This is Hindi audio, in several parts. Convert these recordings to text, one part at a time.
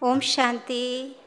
ओम शांति।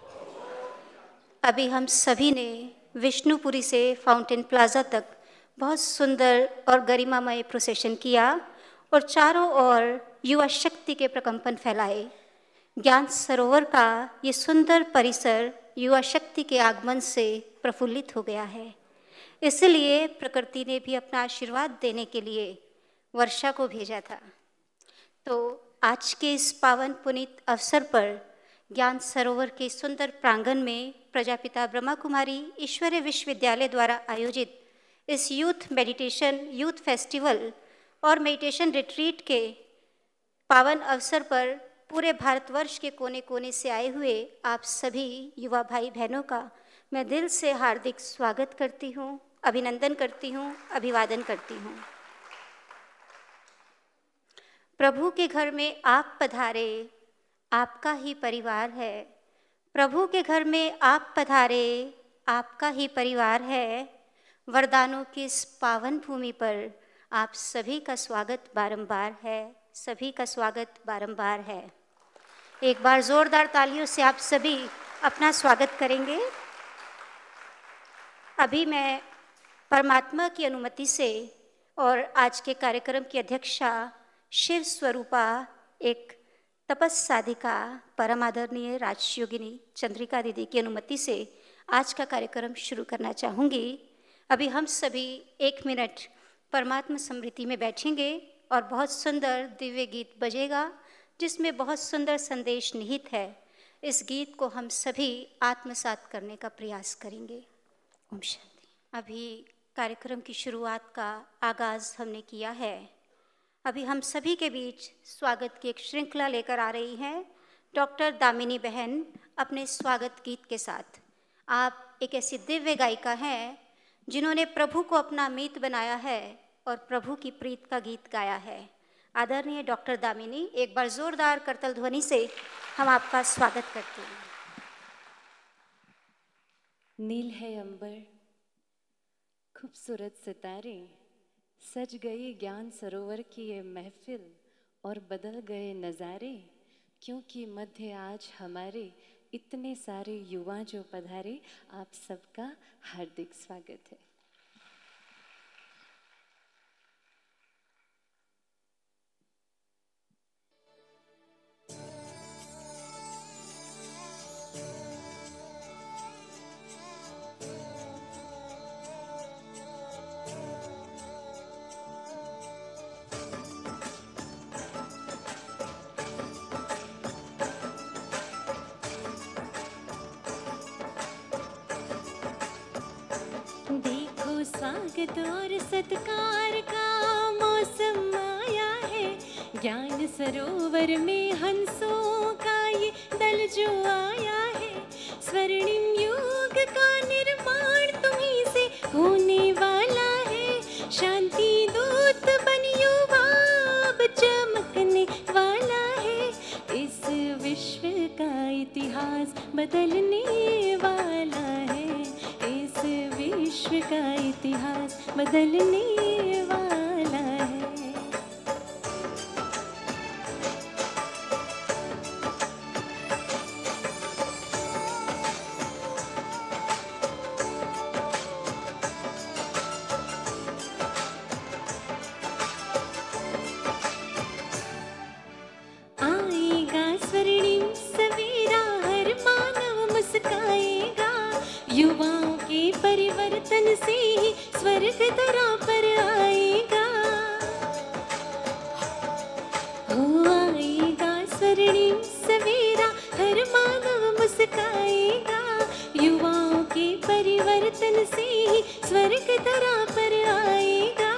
अभी हम सभी ने विष्णुपुरी से फाउंटेन प्लाजा तक बहुत सुंदर और गरिमामय प्रोसेशन किया और चारों ओर युवा शक्ति के प्रकंपन फैलाए। ज्ञान सरोवर का ये सुंदर परिसर युवा शक्ति के आगमन से प्रफुल्लित हो गया है। इसलिए प्रकृति ने भी अपना आशीर्वाद देने के लिए वर्षा को भेजा था। तो आज के इस पावन पुनीत अवसर पर ज्ञान सरोवर के सुंदर प्रांगण में प्रजापिता ब्रह्मा कुमारी ईश्वरीय विश्वविद्यालय द्वारा आयोजित इस यूथ फेस्टिवल और मेडिटेशन रिट्रीट के पावन अवसर पर पूरे भारतवर्ष के कोने कोने से आए हुए आप सभी युवा भाई बहनों का मैं दिल से हार्दिक स्वागत करती हूँ, अभिनंदन करती हूँ, अभिवादन करती हूँ। प्रभु के घर में आप पधारे, आपका ही परिवार है। प्रभु के घर में आप पधारे, आपका ही परिवार है। वरदानों की इस पावन भूमि पर आप सभी का स्वागत बारंबार है, सभी का स्वागत बारंबार है। एक बार जोरदार तालियों से आप सभी अपना स्वागत करेंगे। अभी मैं परमात्मा की अनुमति से और आज के कार्यक्रम की अध्यक्षा शिव स्वरूपा एक तपस्साधिका परम आदरणीय राजयोगिनी चंद्रिका दीदी की अनुमति से आज का कार्यक्रम शुरू करना चाहूँगी। अभी हम सभी 1 मिनट परमात्मा स्मृति में बैठेंगे और बहुत सुंदर दिव्य गीत बजेगा जिसमें बहुत सुंदर संदेश निहित है। इस गीत को हम सभी आत्मसात करने का प्रयास करेंगे। ओम शांति। अभी कार्यक्रम की शुरुआत का आगाज़ हमने किया है। अभी हम सभी के बीच स्वागत की एक श्रृंखला लेकर आ रही हैं डॉक्टर दामिनी बहन अपने स्वागत गीत के साथ। आप एक ऐसी दिव्य गायिका हैं जिन्होंने प्रभु को अपना मीत बनाया है और प्रभु की प्रीत का गीत गाया है। आदरणीय डॉक्टर दामिनी, एक बार जोरदार करतल ध्वनि से हम आपका स्वागत करते हैं। नील है अंबर, खूबसूरत सितारे, सज गई ज्ञान सरोवर की ये महफिल और बदल गए नज़ारे, क्योंकि मध्य आज हमारे इतने सारे युवा जो पधारे, आप सबका हार्दिक स्वागत है। स्वागत और सत्कार का मौसम आया है। ज्ञान सरोवर में हंसों का ये दल जो आया है। स्वर्णिम युग का निर्माण तुम्हीं से होने वाला है। शांति दूत बन युवा अब चमकने वाला है। इस विश्व का इतिहास बदलने वाला है। इस विश्व का इतिहास बदलने वाला है। आएगा स्वर्णिम सवेरा, हर मानव मुस्काएगा। युवाओं के परिवर्तन से ही स्वर्ग धरा पर आएगा। हो आएगा स्वर्णिम सवेरा, हर मानव मुस्काएगा। युवाओं के परिवर्तन से ही स्वर्ग धरा पर आएगा।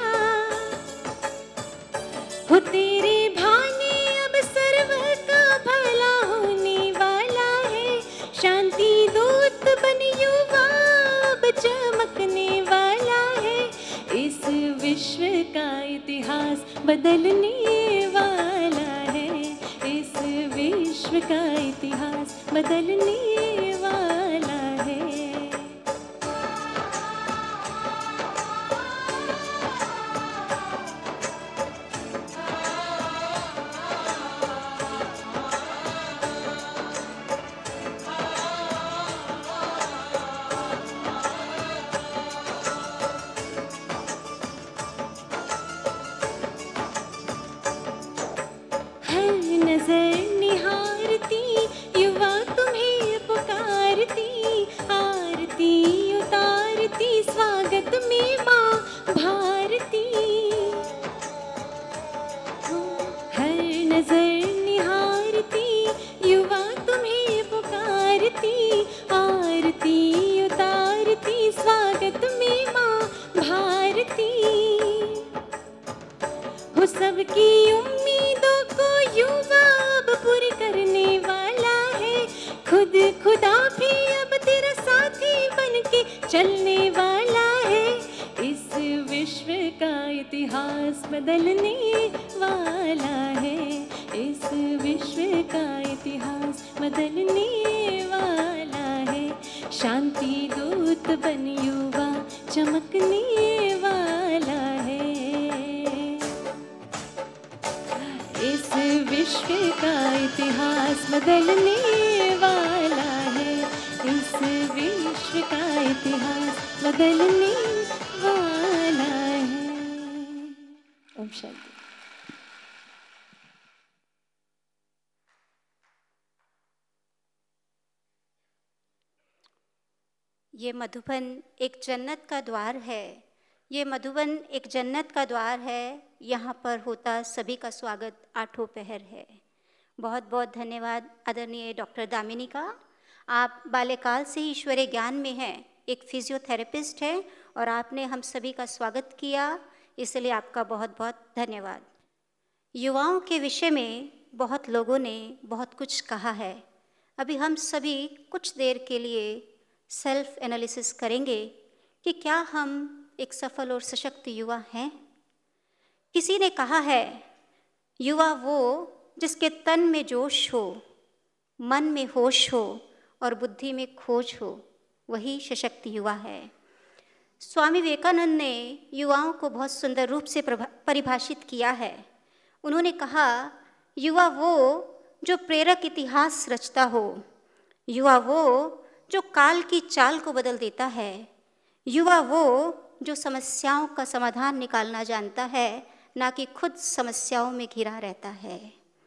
हो तेरे भाने अब सर्व का भला होने वाला है। शांति दूत बन युवा अब चमकने वाला है। इस विश्व का इतिहास बदलने वाला है। इस विश्व का इतिहास बदलने वाला है। आरती उतारती स्वागत में माँ भारती। हर नजर निहारती युवा तुम्हें पुकारती, आरती उतारती स्वागत में माँ भारती। हो सबकी उम्मीदों को युवा अब पूरी करने वाला है, खुद खुदा भी अब तेरा साथी बनके चलने वाला है। इस विश्व का इतिहास बदलने वाला है, इस विश्व का इतिहास बदलने वाला है। शांति दूत बन युवा चमकने वाला है। इस विश्व का इतिहास बदलने वाला है, इस विश्व का इतिहास बदलने वाला है। ओम शांति। ये मधुबन एक जन्नत का द्वार है, ये मधुबन एक जन्नत का द्वार है। यहाँ पर होता सभी का स्वागत आठों पहर है। बहुत बहुत धन्यवाद आदरणीय डॉक्टर दामिनी का। आप बाल्यकाल से ही ईश्वरीय ज्ञान में हैं, एक फिजियोथेरेपिस्ट हैं और आपने हम सभी का स्वागत किया, इसलिए आपका बहुत बहुत धन्यवाद। युवाओं के विषय में बहुत लोगों ने बहुत कुछ कहा है। अभी हम सभी कुछ देर के लिए सेल्फ एनालिसिस करेंगे कि क्या हम एक सफल और सशक्त युवा हैं। किसी ने कहा है, युवा वो जिसके तन में जोश हो, मन में होश हो और बुद्धि में खोज हो, वही सशक्त युवा है। स्वामी विवेकानंद ने युवाओं को बहुत सुंदर रूप से परिभाषित किया है। उन्होंने कहा, युवा वो जो प्रेरक इतिहास रचता हो, युवा वो जो काल की चाल को बदल देता है, युवा वो जो समस्याओं का समाधान निकालना जानता है, ना कि खुद समस्याओं में घिरा रहता है।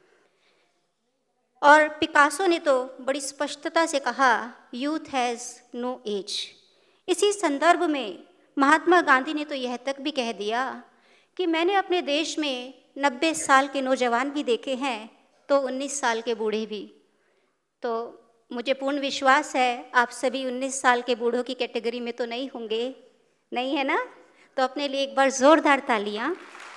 और पिकासो ने तो बड़ी स्पष्टता से कहा, यूथ हैज़ नो एज। इसी संदर्भ में महात्मा गांधी ने तो यह तक भी कह दिया कि मैंने अपने देश में 90 साल के नौजवान भी देखे हैं, तो 19 साल के बूढ़े भी। तो मुझे पूर्ण विश्वास है आप सभी 19 साल के बूढ़ों की कैटेगरी में तो नहीं होंगे, नहीं है ना? तो अपने लिए एक बार जोरदार तालियां।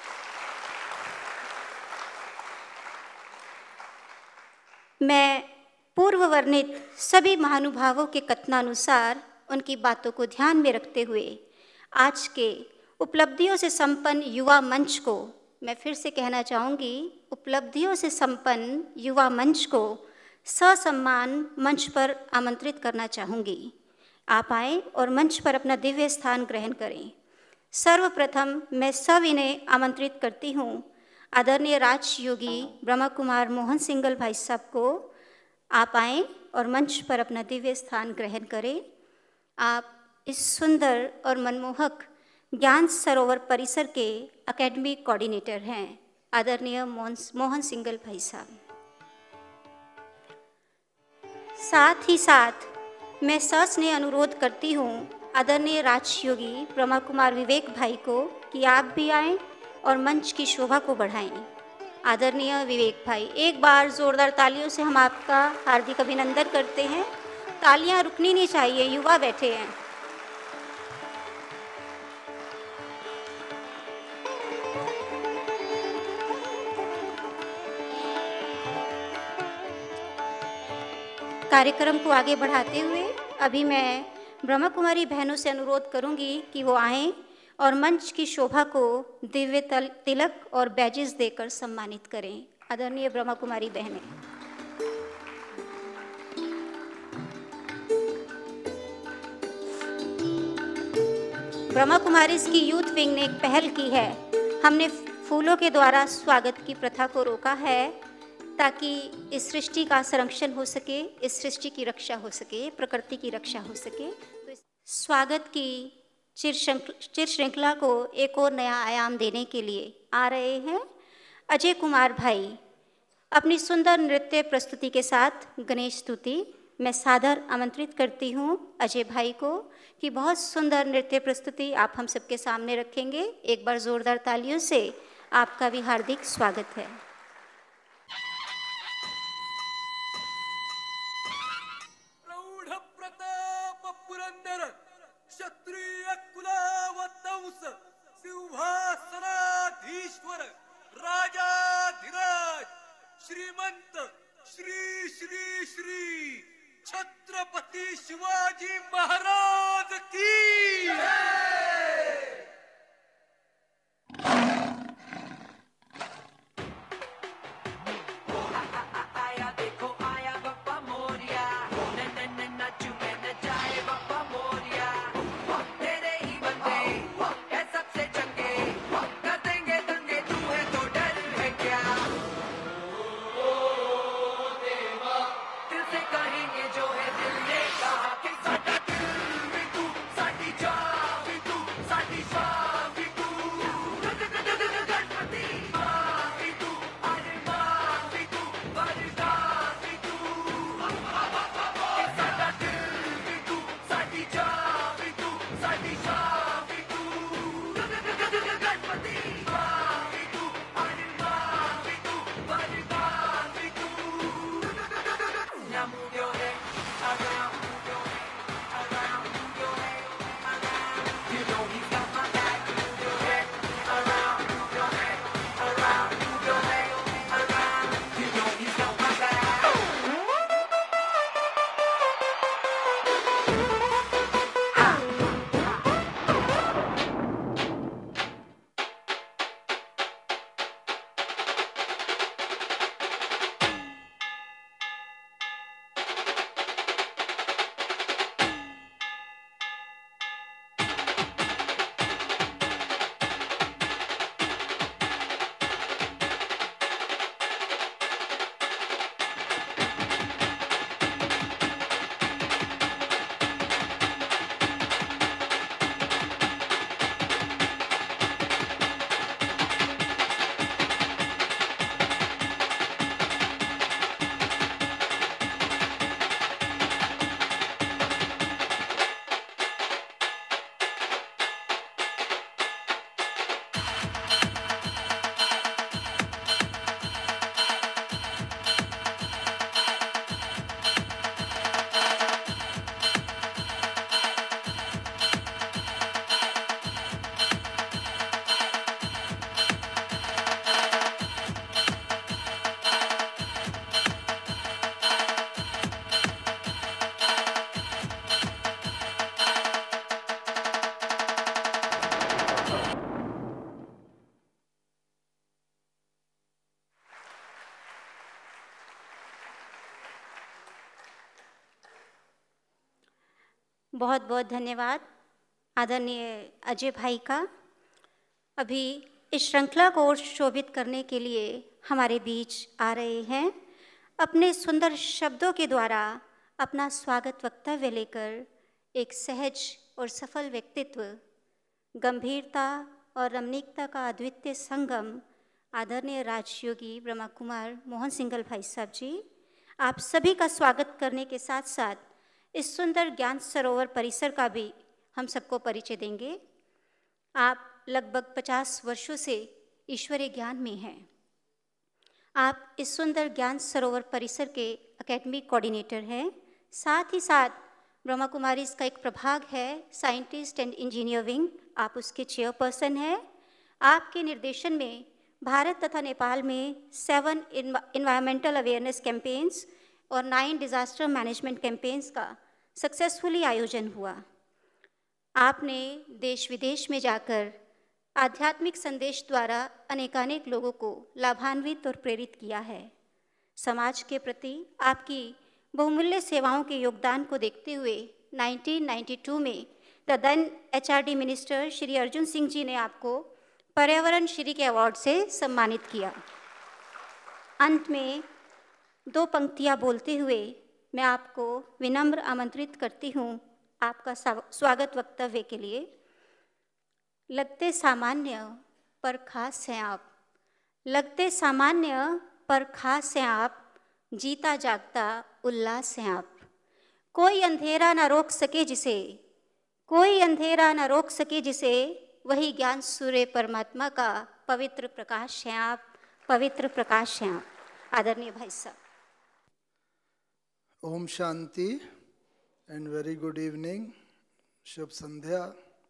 मैं पूर्व वर्णित सभी महानुभावों के कथनानुसार उनकी बातों को ध्यान में रखते हुए आज के उपलब्धियों से संपन्न युवा मंच को मैं फिर से कहना चाहूँगी, उपलब्धियों से संपन्न युवा मंच को ससम्मान मंच पर आमंत्रित करना चाहूँगी। आप आएँ और मंच पर अपना दिव्य स्थान ग्रहण करें। सर्वप्रथम मैं सविनय आमंत्रित करती हूँ आदरणीय राजयोगी ब्रह्मा कुमार मोहन सिंगल भाई साहब को। आप आएँ और मंच पर अपना दिव्य स्थान ग्रहण करें। आप इस सुंदर और मनमोहक ज्ञान सरोवर परिसर के एकेडमिक कोऑर्डिनेटर हैं, आदरणीय मोहन सिंगल भाई साहब। साथ ही साथ मैं सस्नेह अनुरोध करती हूँ आदरणीय राजयोगी ब्रह्मा कुमार विवेक भाई को कि आप भी आएँ और मंच की शोभा को बढ़ाएं। आदरणीय विवेक भाई, एक बार जोरदार तालियों से हम आपका हार्दिक अभिनंदन करते हैं। तालियां रुकनी नहीं चाहिए, युवा बैठे हैं। कार्यक्रम को आगे बढ़ाते हुए अभी मैं ब्रह्मा कुमारी बहनों से अनुरोध करूंगी कि वो आएं और मंच की शोभा को दिव्य तिलक और बैजेस देकर सम्मानित करें। आदरणीय ब्रह्मा कुमारी बहनें। ब्रह्मा कुमारीज की यूथ विंग ने एक पहल की है। हमने फूलों के द्वारा स्वागत की प्रथा को रोका है ताकि इस सृष्टि का संरक्षण हो सके, इस सृष्टि की रक्षा हो सके, प्रकृति की रक्षा हो सके। तो इस स्वागत की चिर श्रृंखला को एक और नया आयाम देने के लिए आ रहे हैं अजय कुमार भाई अपनी सुंदर नृत्य प्रस्तुति के साथ गणेश स्तुति मैं सादर आमंत्रित करती हूँ अजय भाई को कि बहुत सुंदर नृत्य प्रस्तुति आप हम सबके सामने रखेंगे। एक बार जोरदार तालियों से आपका भी हार्दिक स्वागत है। प्रौढ प्रताप पुरंदर क्षत्रिय कुलावतंस सिंहासनाधीश्वर राजाधिराज श्रीमंत श्री श्री श्री छत्रपति शिवाजी महाराज की बहुत बहुत धन्यवाद आदरणीय अजय भाई का। अभी इस श्रृंखला को और शोभित करने के लिए हमारे बीच आ रहे हैं, अपने सुंदर शब्दों के द्वारा अपना स्वागत वक्तव्य लेकर एक सहज और सफल व्यक्तित्व, गंभीरता और रमणीकता का अद्वितीय संगम आदरणीय राजयोगी ब्रह्मा कुमार मोहन सिंघल भाई साहब जी, आप सभी का स्वागत करने के साथ साथ इस सुंदर ज्ञान सरोवर परिसर का भी हम सबको परिचय देंगे। आप लगभग 50 वर्षों से ईश्वरीय ज्ञान में हैं। आप इस सुंदर ज्ञान सरोवर परिसर के एकेडमिक कोऑर्डिनेटर हैं। साथ ही साथ ब्रह्मा कुमारी इसका एक प्रभाग है साइंटिस्ट एंड इंजीनियर विंग, आप उसके चेयरपर्सन हैं। आपके निर्देशन में भारत तथा नेपाल में 7 इन्वायरमेंटल अवेयरनेस कैंपेन्स और 9 डिज़ास्टर मैनेजमेंट कैंपेन्स का सक्सेसफुली आयोजन हुआ। आपने देश विदेश में जाकर आध्यात्मिक संदेश द्वारा अनेकानेक लोगों को लाभान्वित और प्रेरित किया है। समाज के प्रति आपकी बहुमूल्य सेवाओं के योगदान को देखते हुए 1992 में the then HRD minister Shri Arjun Singh ji ने आपको पर्यावरण श्री के अवार्ड से सम्मानित किया। अंत में 2 पंक्तियाँ बोलते हुए मैं आपको विनम्र आमंत्रित करती हूँ आपका स्वागत वक्तव्य के लिए। लगते सामान्य पर खास हैं आप, लगते सामान्य पर खास हैं आप, जीता जागता उल्लास हैं आप, कोई अंधेरा ना रोक सके जिसे, कोई अंधेरा ना रोक सके जिसे, वही ज्ञान सूर्य परमात्मा का पवित्र प्रकाश हैं आप, पवित्र प्रकाश हैं आप। आदरणीय भाई साहब। ओम शांति एंड वेरी गुड इवनिंग, शुभ संध्या।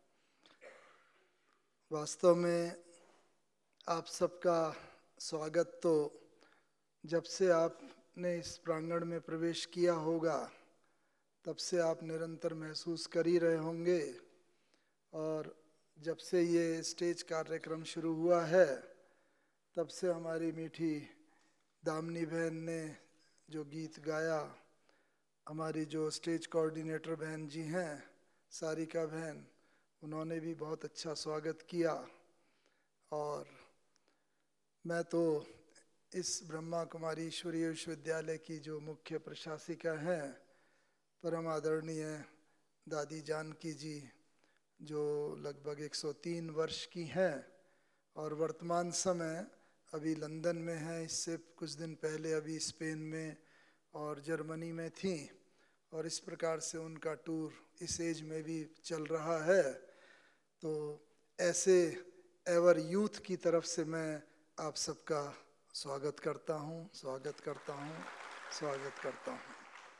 वास्तव में आप सबका स्वागत तो जब से आपने इस प्रांगण में प्रवेश किया होगा तब से आप निरंतर महसूस कर ही रहे होंगे, और जब से ये स्टेज कार्यक्रम शुरू हुआ है तब से हमारी मीठी दामिनी बहन ने जो गीत गाया, हमारी जो स्टेज कोऑर्डिनेटर बहन जी हैं सारिका बहन, उन्होंने भी बहुत अच्छा स्वागत किया। और मैं तो इस ब्रह्मा कुमारी ईश्वरीय विश्वविद्यालय की जो मुख्य प्रशासिका हैं परम आदरणीय दादी जानकी जी, जो लगभग 103 वर्ष की हैं और वर्तमान समय अभी लंदन में हैं, इससे कुछ दिन पहले अभी स्पेन में और जर्मनी में थी, और इस प्रकार से उनका टूर इस एज में भी चल रहा है। तो ऐसे एवर यूथ की तरफ से मैं आप सबका स्वागत करता हूँ, स्वागत करता हूँ, स्वागत करता हूँ।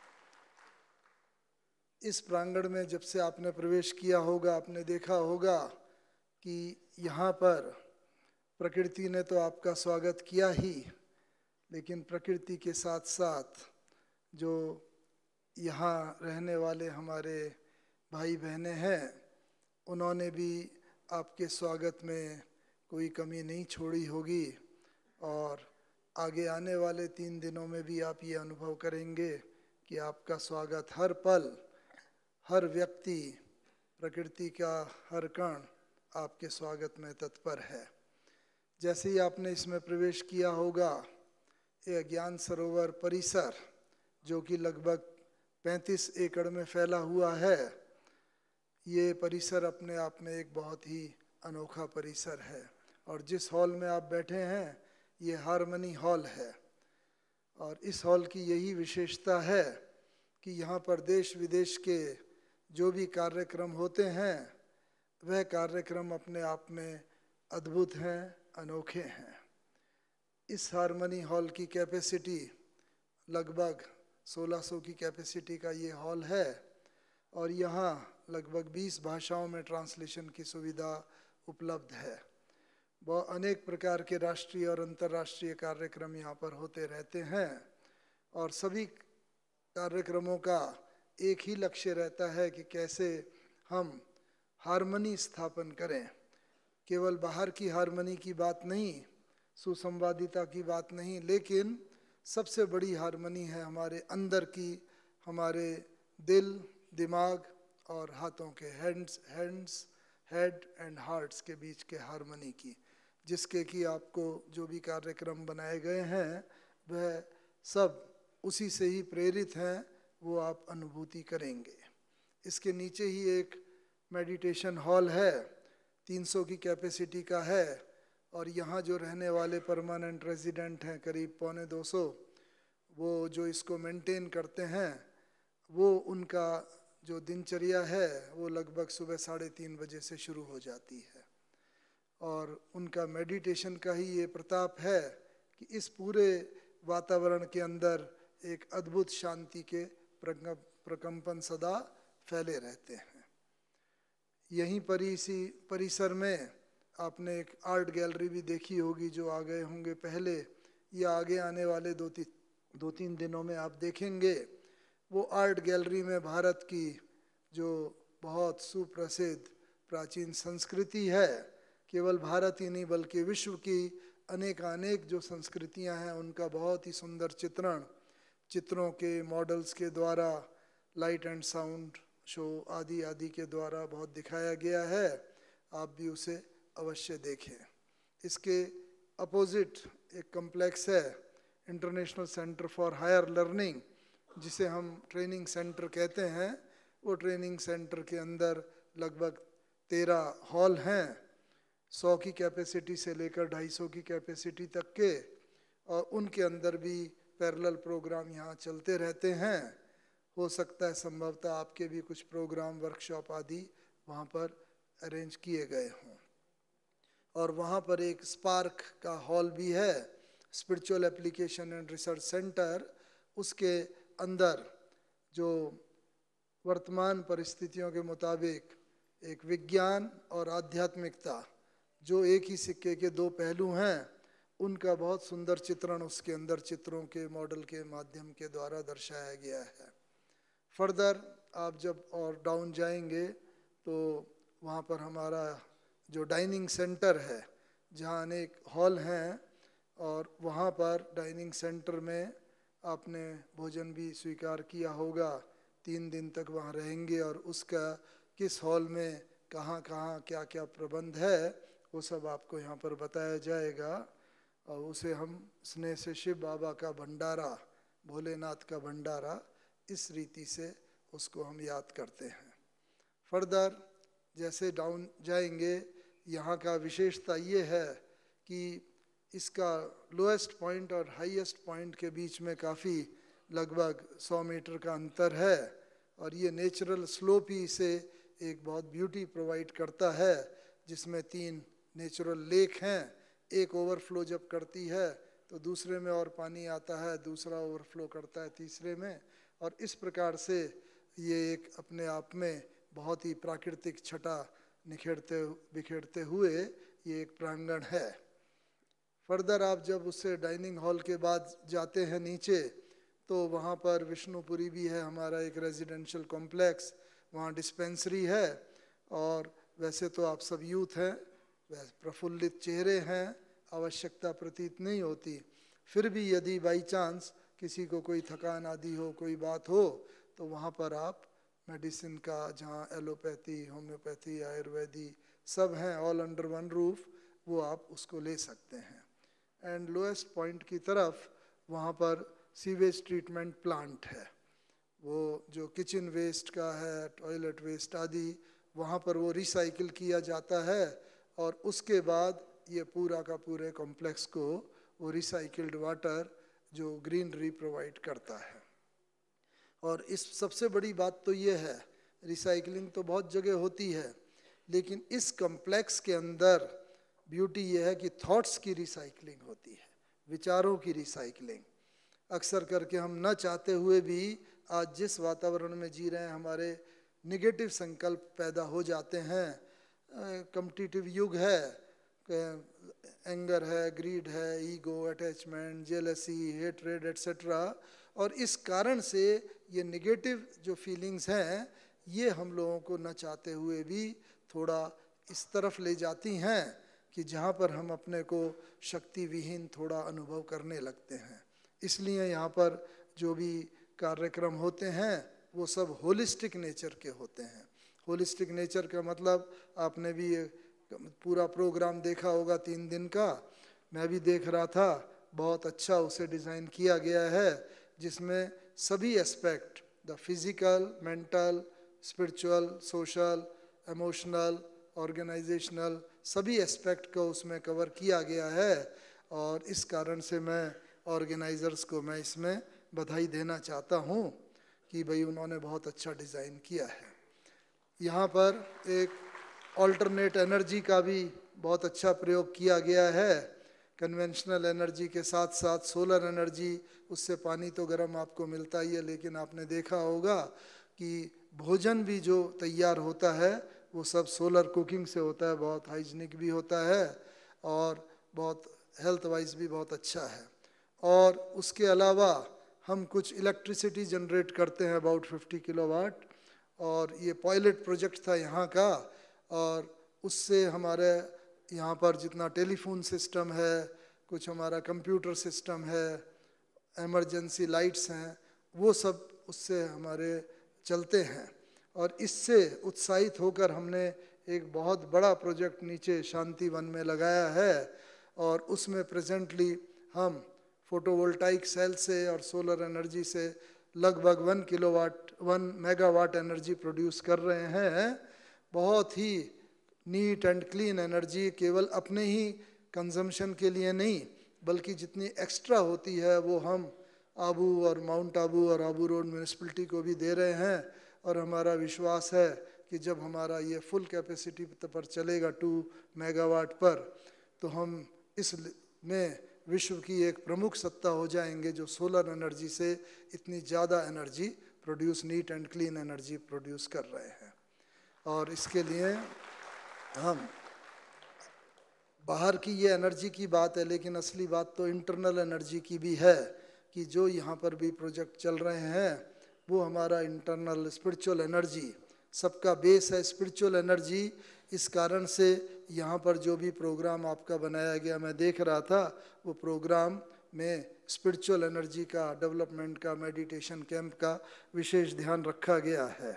इस प्रांगण में जब से आपने प्रवेश किया होगा आपने देखा होगा कि यहाँ पर प्रकृति ने तो आपका स्वागत किया ही, लेकिन प्रकृति के साथ साथ जो यहाँ रहने वाले हमारे भाई बहनें हैं उन्होंने भी आपके स्वागत में कोई कमी नहीं छोड़ी होगी, और आगे आने वाले 3 दिनों में भी आप ये अनुभव करेंगे कि आपका स्वागत हर पल, हर व्यक्ति, प्रकृति का हर कण आपके स्वागत में तत्पर है। जैसे ही आपने इसमें प्रवेश किया होगा, ये ज्ञान सरोवर परिसर जो कि लगभग 35 एकड़ में फैला हुआ है, ये परिसर अपने आप में एक बहुत ही अनोखा परिसर है। और जिस हॉल में आप बैठे हैं ये हार्मनी हॉल है, और इस हॉल की यही विशेषता है कि यहाँ पर देश विदेश के जो भी कार्यक्रम होते हैं वह कार्यक्रम अपने आप में अद्भुत हैं, अनोखे हैं। इस हार्मनी हॉल की कैपेसिटी लगभग 1600 की कैपेसिटी का ये हॉल है, और यहाँ लगभग 20 भाषाओं में ट्रांसलेशन की सुविधा उपलब्ध है। बहुत अनेक प्रकार के राष्ट्रीय और अंतर्राष्ट्रीय कार्यक्रम यहाँ पर होते रहते हैं, और सभी कार्यक्रमों का एक ही लक्ष्य रहता है कि कैसे हम हार्मनी स्थापन करें। केवल बाहर की हार्मनी की बात नहीं, सुसंवादिता की बात नहीं, लेकिन सबसे बड़ी हार्मनी है हमारे अंदर की, हमारे दिल, दिमाग और हाथों के हेड एंड हार्ट्स के बीच के हार्मनी की, जिसके कि आपको जो भी कार्यक्रम बनाए गए हैं वह सब उसी से ही प्रेरित हैं, वो आप अनुभूति करेंगे। इसके नीचे ही एक मेडिटेशन हॉल है, 300 की कैपेसिटी का है, और यहाँ जो रहने वाले परमानेंट रेजिडेंट हैं करीब 250, वो जो इसको मेंटेन करते हैं, वो उनका जो दिनचर्या है वो लगभग सुबह 3:30 बजे से शुरू हो जाती है, और उनका मेडिटेशन का ही ये प्रताप है कि इस पूरे वातावरण के अंदर एक अद्भुत शांति के प्रकंपन सदा फैले रहते हैं। यहीं पर इसी परिसर में आपने एक आर्ट गैलरी भी देखी होगी, जो आ गए होंगे पहले या आगे आने वाले 2-3 दिनों में आप देखेंगे। वो आर्ट गैलरी में भारत की जो बहुत सुप्रसिद्ध प्राचीन संस्कृति है, केवल भारत ही नहीं बल्कि विश्व की अनेक जो संस्कृतियां हैं उनका बहुत ही सुंदर चित्रों के मॉडल्स के द्वारा, लाइट एंड साउंड शो आदि के द्वारा बहुत दिखाया गया है। आप भी उसे अवश्य देखें। इसके अपोजिट एक कम्प्लेक्स है, international centre for higher learning, जिसे हम ट्रेनिंग सेंटर कहते हैं। वो ट्रेनिंग सेंटर के अंदर लगभग 13 हॉल हैं, 100 की कैपेसिटी से लेकर 250 की कैपेसिटी तक के, और उनके अंदर भी पैरेलल प्रोग्राम यहाँ चलते रहते हैं। हो सकता है संभवतः आपके भी कुछ प्रोग्राम, वर्कशॉप आदि वहाँ पर अरेंज किए गए हों। और वहाँ पर एक स्पार्क का हॉल भी है, spiritual application and research centre. उसके अंदर जो वर्तमान परिस्थितियों के मुताबिक एक विज्ञान और आध्यात्मिकता, जो एक ही सिक्के के दो पहलू हैं, उनका बहुत सुंदर चित्रण उसके अंदर चित्रों के मॉडल के माध्यम के द्वारा दर्शाया गया है। फर्दर आप जब और डाउन जाएंगे तो वहाँ पर हमारा जो डाइनिंग सेंटर है, जहाँ अनेक हॉल हैं, और वहाँ पर डाइनिंग सेंटर में आपने भोजन भी स्वीकार किया होगा। 3 दिन तक वहाँ रहेंगे और उसका किस हॉल में कहाँ कहाँ क्या क्या प्रबंध है वो सब आपको यहाँ पर बताया जाएगा। और उसे हम स्नेह से शिव बाबा का भंडारा, भोलेनाथ का भंडारा, इस रीति से उसको हम याद करते हैं। फर्दर जैसे डाउन जाएंगे, यहाँ का विशेषता ये है कि इसका लोएस्ट पॉइंट और हाईएस्ट पॉइंट के बीच में काफ़ी लगभग 100 मीटर का अंतर है, और ये नेचुरल स्लोप ही इसे एक बहुत ब्यूटी प्रोवाइड करता है, जिसमें 3 नेचुरल लेक हैं। एक ओवरफ्लो जब करती है तो दूसरे में और पानी आता है, दूसरा ओवरफ्लो करता है तीसरे में, और इस प्रकार से ये एक अपने आप में बहुत ही प्राकृतिक छटा बिखेरते हुए ये एक प्रांगण है। फर्दर आप जब उससे डाइनिंग हॉल के बाद जाते हैं नीचे, तो वहाँ पर विष्णुपुरी भी है, हमारा एक रेजिडेंशियल कॉम्प्लेक्स, वहाँ डिस्पेंसरी है। और वैसे तो आप सब यूथ हैं, वैसे प्रफुल्लित चेहरे हैं, आवश्यकता प्रतीत नहीं होती, फिर भी यदि बाई चांस किसी को कोई थकान आदि हो, कोई बात हो, तो वहाँ पर आप मेडिसिन का, जहाँ एलोपैथी, होम्योपैथी, आयुर्वेदी सब हैं, ऑल अंडर वन रूफ, वो आप उसको ले सकते हैं। एंड लोएस्ट पॉइंट की तरफ वहाँ पर सीवेज ट्रीटमेंट प्लांट है, वो जो किचन वेस्ट का है, टॉयलेट वेस्ट आदि, वहाँ पर वो रिसाइकिल किया जाता है, और उसके बाद ये पूरा का पूरे कॉम्प्लेक्स को वो रिसाइकिल्ड वाटर जो ग्रीनरी प्रोवाइड करता है। और इस सबसे बड़ी बात तो ये है, रिसाइकलिंग तो बहुत जगह होती है, लेकिन इस कॉम्प्लेक्स के अंदर ब्यूटी ये है कि थॉट्स की रिसाइकलिंग होती है, विचारों की रिसाइकलिंग। अक्सर करके हम न चाहते हुए भी आज जिस वातावरण में जी रहे हैं, हमारे निगेटिव संकल्प पैदा हो जाते हैं। कॉम्पिटिटिव युग है, एंगर है, ग्रीड है, ego, attachment, jealousy, hatred etcetera, और इस कारण से ये निगेटिव जो फीलिंग्स हैं, ये हम लोगों को न चाहते हुए भी थोड़ा इस तरफ ले जाती हैं कि जहाँ पर हम अपने को शक्ति विहीन थोड़ा अनुभव करने लगते हैं। इसलिए यहाँ पर जो भी कार्यक्रम होते हैं वो सब होलिस्टिक नेचर के होते हैं। होलिस्टिक नेचर का मतलब आपने भी पूरा प्रोग्राम देखा होगा 3 दिन का, मैं भी देख रहा था, बहुत अच्छा उसे डिज़ाइन किया गया है, जिसमें सभी aspect, the physical, mental, spiritual, social, emotional, organizational, सभी एस्पेक्ट को उसमें कवर किया गया है। और इस कारण से मैं ऑर्गेनाइजर्स को मैं इसमें बधाई देना चाहता हूँ कि भाई उन्होंने बहुत अच्छा डिज़ाइन किया है। यहाँ पर एक ऑल्टरनेट एनर्जी का भी बहुत अच्छा प्रयोग किया गया है। कन्वेंशनल एनर्जी के साथ साथ सोलर एनर्जी, उससे पानी तो गर्म आपको मिलता ही है, लेकिन आपने देखा होगा कि भोजन भी जो तैयार होता है वो सब सोलर कुकिंग से होता है, बहुत हाइजीनिक भी होता है और बहुत हेल्थ वाइज भी बहुत अच्छा है। और उसके अलावा हम कुछ इलेक्ट्रिसिटी जनरेट करते हैं अबाउट 50 किलोवाट, और ये पायलट प्रोजेक्ट था यहाँ का, और उससे हमारे यहाँ पर जितना टेलीफोन सिस्टम है, कुछ हमारा कंप्यूटर सिस्टम है, इमरजेंसी लाइट्स हैं, वो सब उससे हमारे चलते हैं। और इससे उत्साहित होकर हमने एक बहुत बड़ा प्रोजेक्ट नीचे शांति वन में लगाया है, और उसमें प्रेजेंटली हम फोटोवोल्टाइक सेल से और सोलर एनर्जी से लगभग 1 मेगावाट एनर्जी प्रोड्यूस कर रहे हैं। बहुत ही नीट एंड क्लीन एनर्जी, केवल अपने ही कंजम्पशन के लिए नहीं, बल्कि जितनी एक्स्ट्रा होती है वो हम आबू और माउंट आबू और आबू रोड म्यूनिसिपलिटी को भी दे रहे हैं। और हमारा विश्वास है कि जब हमारा ये फुल कैपेसिटी पर चलेगा 2 मेगावाट पर, तो हम इसमें विश्व की एक प्रमुख सत्ता हो जाएंगे जो सोलर एनर्जी से इतनी ज़्यादा energy produce, neat and clean energy produce कर रहे हैं। और इसके लिए हम बाहर की ये एनर्जी की बात है, लेकिन असली बात तो इंटरनल एनर्जी की भी है कि जो यहाँ पर भी प्रोजेक्ट चल रहे हैं वो हमारा इंटरनल स्पिरिचुअल एनर्जी, सबका बेस है स्पिरिचुअल एनर्जी। इस कारण से यहाँ पर जो भी प्रोग्राम आपका बनाया गया, मैं देख रहा था, वो प्रोग्राम में स्पिरिचुअल एनर्जी का डेवलपमेंट का, मेडिटेशन कैंप का विशेष ध्यान रखा गया है।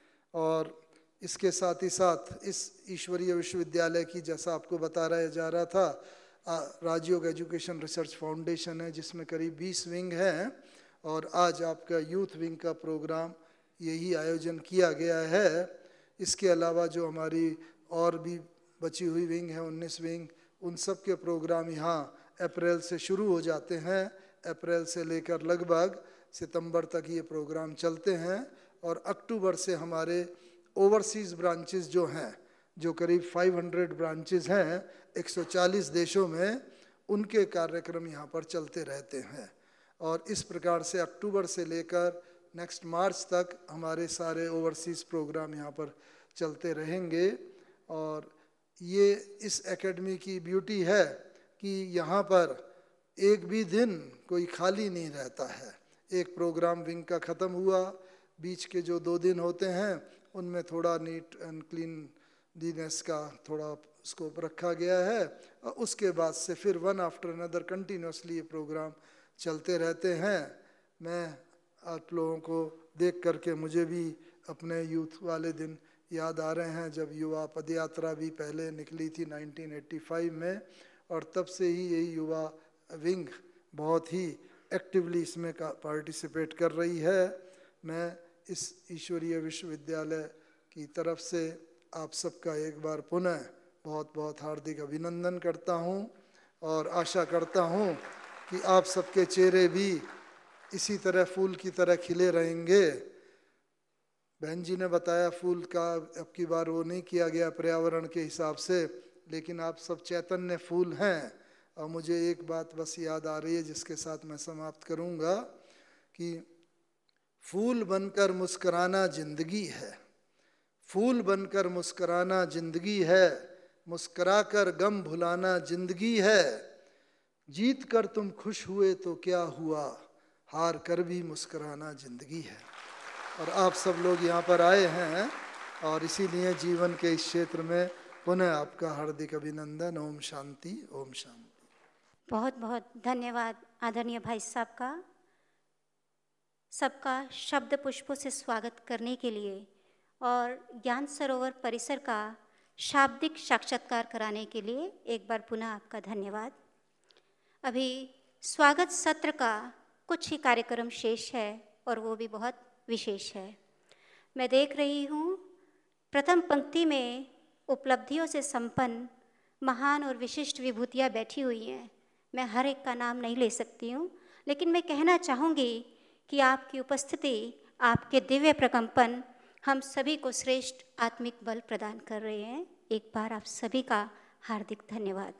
और इसके साथ ही साथ इस ईश्वरीय विश्वविद्यालय की, जैसा आपको बताया जा रहा था, राजयोग एजुकेशन रिसर्च फाउंडेशन है जिसमें करीब 20 विंग हैं। और आज आपका यूथ विंग का प्रोग्राम यही आयोजन किया गया है। इसके अलावा जो हमारी और भी बची हुई विंग है, 19 विंग, उन सब के प्रोग्राम यहाँ अप्रैल से शुरू हो जाते हैं। अप्रैल से लेकर लगभग सितंबर तक ये प्रोग्राम चलते हैं। और अक्टूबर से हमारे ओवरसीज़ ब्रांचेस जो हैं, जो करीब 500 ब्रांचेस हैं 140 देशों में, उनके कार्यक्रम यहाँ पर चलते रहते हैं। और इस प्रकार से अक्टूबर से लेकर नेक्स्ट मार्च तक हमारे सारे ओवरसीज़ प्रोग्राम यहाँ पर चलते रहेंगे। और ये इस एकेडमी की ब्यूटी है कि यहाँ पर एक भी दिन कोई खाली नहीं रहता है। एक प्रोग्राम विंग का ख़त्म हुआ, बीच के जो 2 दिन होते हैं उनमें थोड़ा नीट एंड क्लीनलीनेस का थोड़ा स्कोप रखा गया है। और उसके बाद से फिर वन आफ्टर अनदर कंटिन्यूसली ये प्रोग्राम चलते रहते हैं। मैं आप लोगों को देख करके मुझे भी अपने यूथ वाले दिन याद आ रहे हैं, जब युवा पदयात्रा भी पहले निकली थी 1985 में। और तब से ही यही युवा विंग बहुत ही एक्टिवली इसमें पार्टिसिपेट कर रही है। मैं इस ईश्वरीय विश्वविद्यालय की तरफ से आप सबका एक बार पुनः बहुत बहुत हार्दिक अभिनंदन करता हूं। और आशा करता हूं कि आप सबके चेहरे भी इसी तरह फूल की तरह खिले रहेंगे। बहन जी ने बताया फूल का अब की बार वो नहीं किया गया पर्यावरण के हिसाब से, लेकिन आप सब चैतन्य फूल हैं। और मुझे एक बात बस याद आ रही है जिसके साथ मैं समाप्त करूंगा कि फूल बनकर मुस्कुराना जिंदगी है, फूल बनकर मुस्कुराना जिंदगी है, मुस्कुराकर गम भुलाना जिंदगी है। जीत कर तुम खुश हुए तो क्या हुआ, हार कर भी मुस्कुराना जिंदगी है। और आप सब लोग यहाँ पर आए हैं और इसीलिए जीवन के इस क्षेत्र में पुनः आपका हार्दिक अभिनंदन। ओम शांति, ओम शांति। बहुत बहुत धन्यवाद आदरणीय भाई साहब का, सबका शब्द पुष्पों से स्वागत करने के लिए और ज्ञान सरोवर परिसर का शाब्दिक साक्षात्कार कराने के लिए एक बार पुनः आपका धन्यवाद। अभी स्वागत सत्र का कुछ ही कार्यक्रम शेष है और वो भी बहुत विशेष है। मैं देख रही हूँ प्रथम पंक्ति में उपलब्धियों से संपन्न महान और विशिष्ट विभूतियाँ बैठी हुई हैं। मैं हर एक का नाम नहीं ले सकती हूँ, लेकिन मैं कहना चाहूँगी कि आपकी उपस्थिति, आपके दिव्य प्रकंपन हम सभी को श्रेष्ठ आत्मिक बल प्रदान कर रहे हैं। एक बार आप सभी का हार्दिक धन्यवाद।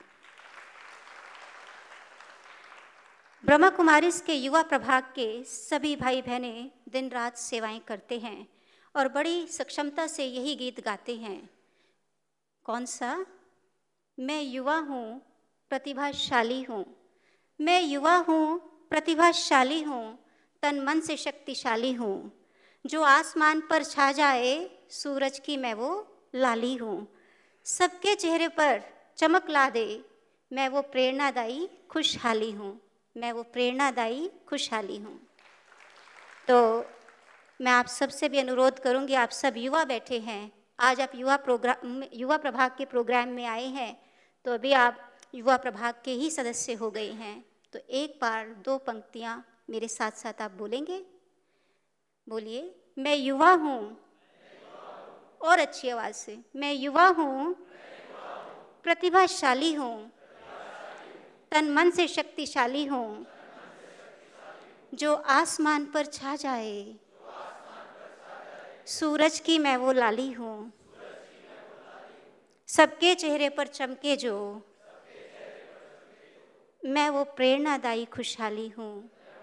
ब्रह्मा कुमारीज के युवा प्रभाग के सभी भाई बहनें दिन रात सेवाएं करते हैं और बड़ी सक्षमता से यही गीत गाते हैं। कौन सा? मैं युवा हूँ, प्रतिभाशाली हूँ, मैं युवा हूँ, प्रतिभाशाली हूँ, तन मन से शक्तिशाली हूँ, जो आसमान पर छा जाए सूरज की मैं वो लाली हूँ, सबके चेहरे पर चमक ला दे, मैं वो प्रेरणादायी खुशहाली हूँ, मैं वो प्रेरणादायी खुशहाली हूँ। तो मैं आप सबसे भी अनुरोध करूँगी, आप सब युवा बैठे हैं, आज आप युवा प्रभाग के प्रोग्राम में आए हैं, तो अभी आप युवा प्रभाग के ही सदस्य हो गए हैं। तो एक बार 2 पंक्तियाँ मेरे साथ साथ आप बोलेंगे। बोलिए, मैं युवा हूँ, और अच्छी आवाज़ से, मैं युवा हूँ, प्रतिभाशाली हूँ, तन मन से शक्तिशाली हूँ, जो आसमान पर छा जाए, सूरज की मैं वो लाली हूँ, सबके चेहरे पर चमके जो, मैं वो प्रेरणादायी खुशहाली हूँ।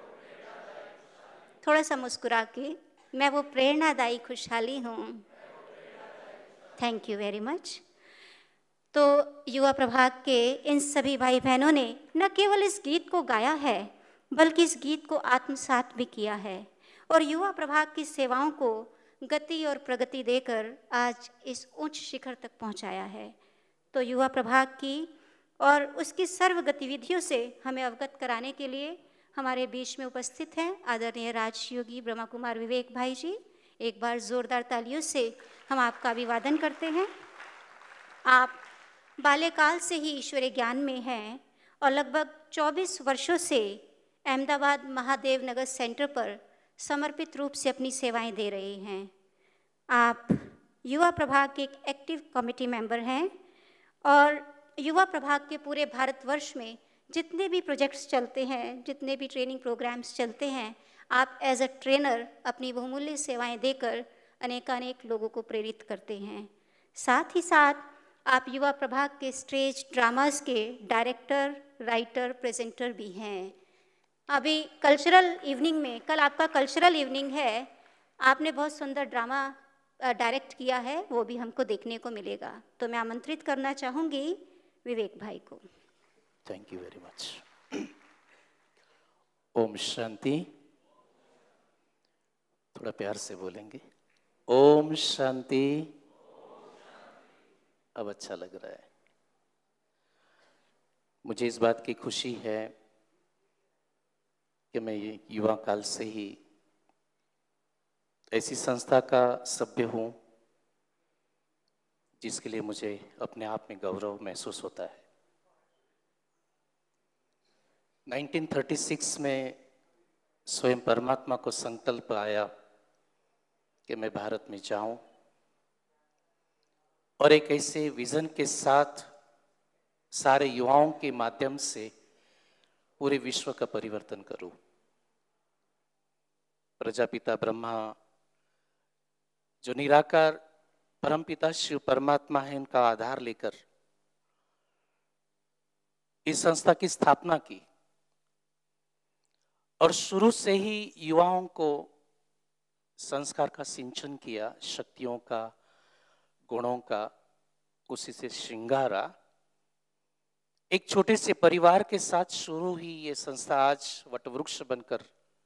थोड़ा सा मुस्कुरा के, मैं वो प्रेरणादायी खुशहाली हूँ। Thank you very much. तो युवा प्रभाग के इन सभी भाई बहनों ने न केवल इस गीत को गाया है, बल्कि इस गीत को आत्मसात भी किया है और युवा प्रभाग की सेवाओं को गति और प्रगति देकर आज इस उच्च शिखर तक पहुंचाया है। तो युवा प्रभाग की और उसकी सर्व गतिविधियों से हमें अवगत कराने के लिए हमारे बीच में उपस्थित हैं आदरणीय राजयोगी ब्रह्मा कुमार विवेक भाई जी। एक बार जोरदार तालियों से हम आपका अभिवादन करते हैं। आप बाल्यकाल से ही ईश्वरीय ज्ञान में हैं और लगभग 24 वर्षों से अहमदाबाद महादेव नगर सेंटर पर समर्पित रूप से अपनी सेवाएं दे रहे हैं। आप युवा प्रभाग के एक एक्टिव कमेटी मेंबर हैं और युवा प्रभाग के पूरे भारतवर्ष में जितने भी प्रोजेक्ट्स चलते हैं, जितने भी ट्रेनिंग प्रोग्राम्स चलते हैं, आप एज अ ट्रेनर अपनी बहुमूल्य सेवाएं देकर अनेकानेक लोगों को प्रेरित करते हैं। साथ ही साथ आप युवा प्रभाग के स्टेज ड्रामास के डायरेक्टर, राइटर, प्रेजेंटर भी हैं। अभी कल्चरल इवनिंग में, कल आपका कल्चरल इवनिंग है, आपने बहुत सुंदर ड्रामा डायरेक्ट किया है, वो भी हमको देखने को मिलेगा। तो मैं आमंत्रित करना चाहूँगी विवेक भाई को। Thank you very much. ओम शांति। थोड़ा प्यार से बोलेंगे, ओम शांति। अब अच्छा लग रहा है। मुझे इस बात की खुशी है कि मैं ये युवा काल से ही ऐसी संस्था का सभ्य हूँ जिसके लिए मुझे अपने आप में गौरव महसूस होता है। 1936 में स्वयं परमात्मा को संकल्प आया कि मैं भारत में जाऊं और एक ऐसे विजन के साथ सारे युवाओं के माध्यम से पूरे विश्व का परिवर्तन करूं। प्रजापिता ब्रह्मा जो निराकार परमपिता शिव परमात्मा है, इनका आधार लेकर इस संस्था की स्थापना की और शुरू से ही युवाओं को संस्कार का सिंचन किया, शक्तियों का, गुणों का, उसी से श्रृंगारा। एक छोटे से परिवार के साथ शुरू ही ये संस्था आज वटवृक्ष बनकर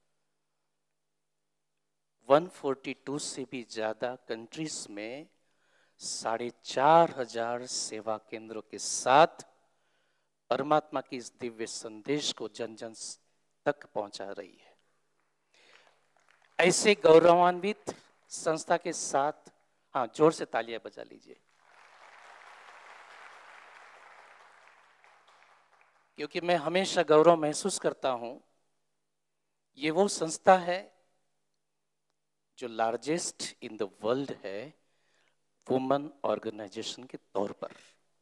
142 से भी ज्यादा कंट्रीज में 4,500 सेवा केंद्रों के साथ परमात्मा की इस दिव्य संदेश को जन जन तक पहुंचा रही है। ऐसे गौरवान्वित संस्था के साथ, हाँ, जोर से तालियां बजा लीजिए, क्योंकि मैं हमेशा गौरव महसूस करता हूं। ये वो संस्था है जो लार्जेस्ट इन द वर्ल्ड है वुमन ऑर्गेनाइजेशन के तौर पर।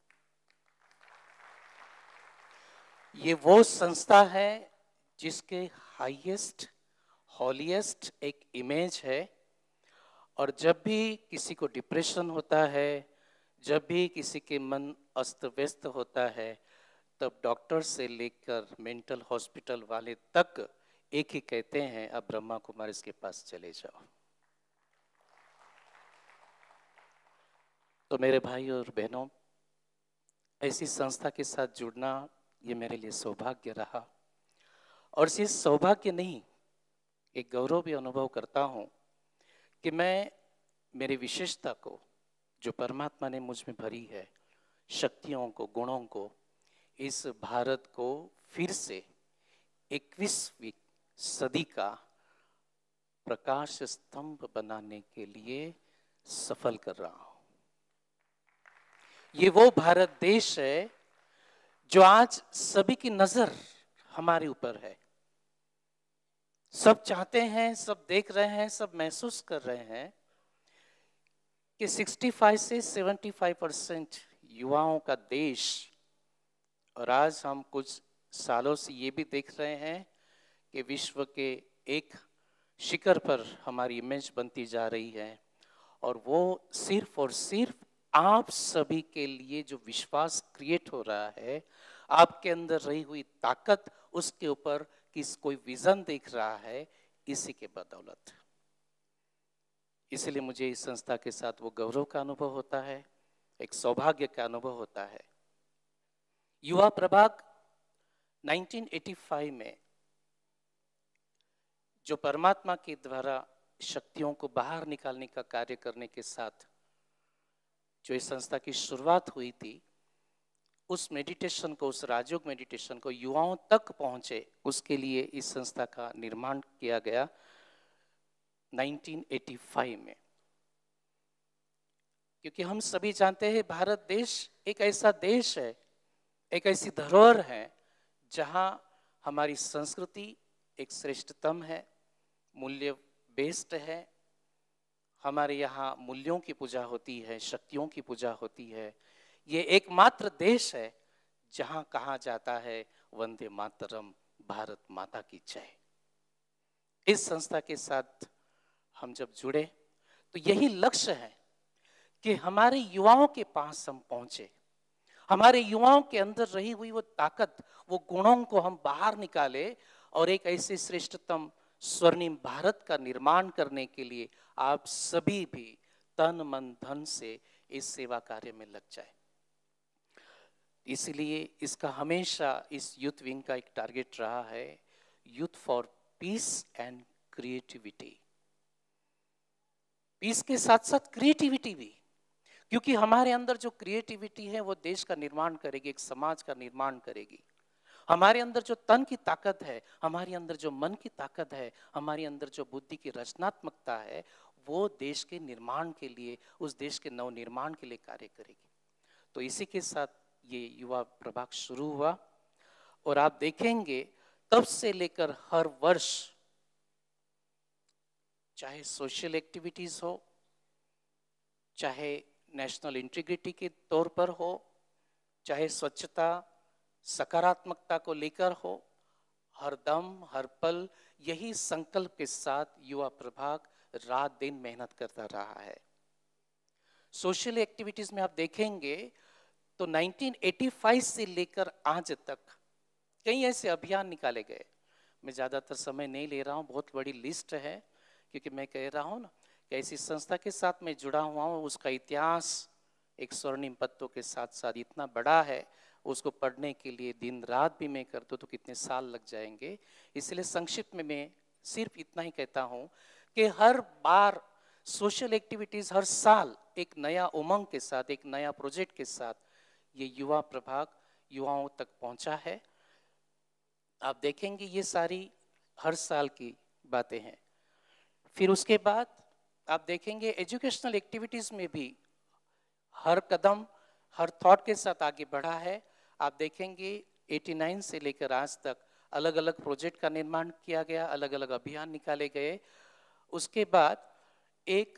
ये वो संस्था है जिसके हाईएस्ट, हॉलीएस्ट एक इमेज है। और जब भी किसी को डिप्रेशन होता है, जब भी किसी के मन अस्त व्यस्त होता है, तब डॉक्टर से लेकर मेंटल हॉस्पिटल वाले तक एक ही कहते हैं, अब ब्रह्मा कुमार इसके पास चले जाओ। तो मेरे भाई और बहनों, ऐसी संस्था के साथ जुड़ना ये मेरे लिए सौभाग्य रहा और सिर्फ सौभाग्य नहीं, एक गौरव भी अनुभव करता हूं कि मैं मेरी विशेषता को जो परमात्मा ने मुझ में भरी है, शक्तियों को, गुणों को, इस भारत को फिर से 21वीं सदी का प्रकाश स्तंभ बनाने के लिए सफल कर रहा हूं। ये वो भारत देश है जो आज सभी की नजर हमारे ऊपर है। सब चाहते हैं, सब देख रहे हैं, सब महसूस कर रहे हैं कि 65 से 75% युवाओं का देश। और आज हम कुछ सालों से ये भी देख रहे हैं कि विश्व के एक शिखर पर हमारी इमेज बनती जा रही है, और वो सिर्फ और सिर्फ आप सभी के लिए जो विश्वास क्रिएट हो रहा है, आपके अंदर रही हुई ताकत, उसके ऊपर किस कोई विजन देख रहा है, इसी के बदौलत। इसलिए मुझे इस संस्था के साथ वो गौरव का अनुभव होता है, एक सौभाग्य का अनुभव होता है। युवा प्रभाग 1985 में जो परमात्मा के द्वारा शक्तियों को बाहर निकालने का कार्य करने के साथ जो इस संस्था की शुरुआत हुई थी, उस मेडिटेशन को, उस राजयोग मेडिटेशन को युवाओं तक पहुंचे, उसके लिए इस संस्था का निर्माण किया गया 1985 में। क्योंकि हम सभी जानते हैं भारत देश एक ऐसा देश है, एक ऐसी धरोहर है जहां हमारी संस्कृति एक श्रेष्ठतम है, मूल्य बेस्ड है। हमारे यहाँ मूल्यों की पूजा होती है, शक्तियों की पूजा होती है। ये एकमात्र देश है जहां कहा जाता है वंदे मातरम, भारत माता की जय। इस संस्था के साथ हम जब जुड़े तो यही लक्ष्य है कि हमारे युवाओं के पास हम पहुंचे, हमारे युवाओं के अंदर रही हुई वो ताकत, वो गुणों को हम बाहर निकाले और एक ऐसे श्रेष्ठतम स्वर्णिम भारत का निर्माण करने के लिए आप सभी भी तन मन धन से इस सेवा कार्य में लग जाए। इसलिए इसका हमेशा इस यूथ विंग का एक टारगेट रहा है, youth for peace and creativity. Peace के साथ साथ क्रिएटिविटी भी, क्योंकि हमारे अंदर जो क्रिएटिविटी है वो देश का निर्माण करेगी, एक समाज का निर्माण करेगी। हमारे अंदर जो तन की ताकत है, हमारे अंदर जो मन की ताकत है, हमारे अंदर जो बुद्धि की रचनात्मकता है, वो देश के निर्माण के लिए, उस देश के नवनिर्माण के लिए कार्य करेगी। तो इसी के साथ ये युवा प्रभाग शुरू हुआ और आप देखेंगे तब से लेकर हर वर्ष, चाहे सोशल एक्टिविटीज हो, चाहे नेशनल इंटीग्रिटी के तौर पर हो, चाहे स्वच्छता सकारात्मकता को लेकर हो, हर दम हर पल यही संकल्प के साथ युवा प्रभाग रात दिन मेहनत करता रहा है। सोशल एक्टिविटीज में आप देखेंगे तो 1985 से लेकर आज तक कई ऐसे अभियान निकाले गए। मैं ज़्यादातर समय नहीं ले रहा हूँ, बहुत बड़ी लिस्ट है, क्योंकि मैं कह रहा हूँ ना कि ऐसी संस्था के साथ मैं जुड़ा हुआ हूँ, उसका इतिहास एक स्वर्णिम पत्तों के साथ साथ इतना बड़ा है, उसको पढ़ने के लिए दिन रात भी मैं कर दूँ तो कितने साल लग जाएंगे। इसलिए संक्षिप्त में मैं सिर्फ इतना ही कहता हूँ कि हर बार सोशल एक्टिविटीज़, हर साल एक नया उमंग के साथ, एक नया प्रोजेक्ट के साथ ये युवा प्रभाग युवाओं तक पहुँचा है। आप देखेंगे ये सारी हर साल की बातें हैं। फिर उसके बाद आप देखेंगे एजुकेशनल एक्टिविटीज़ में भी हर कदम हर थॉट के साथ आगे बढ़ा है। आप देखेंगे 89 से लेकर आज तक अलग अलग प्रोजेक्ट का निर्माण किया गया, अलग अलग अभियान निकाले गए। उसके बाद एक